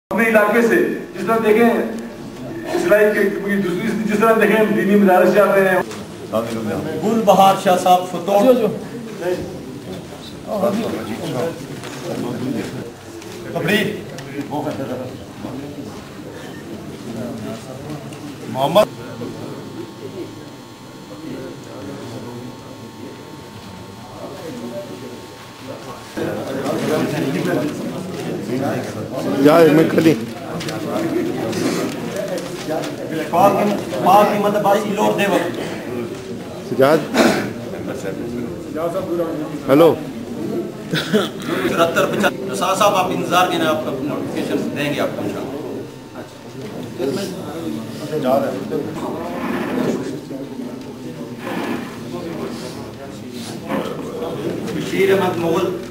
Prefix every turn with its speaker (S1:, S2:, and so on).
S1: अपने इलाके से जिस तरह देखें जिस तरह देखें दीनी मदारस चल रहे हैं।
S2: गुल बहार शाह साहब फतोह मोहम्मद
S3: जाए मैं खली सजाद हेलो
S2: साहब आप इंतजार के ना आपका नोटिफिकेशन देंगे आपको बशीर अहमद मुगल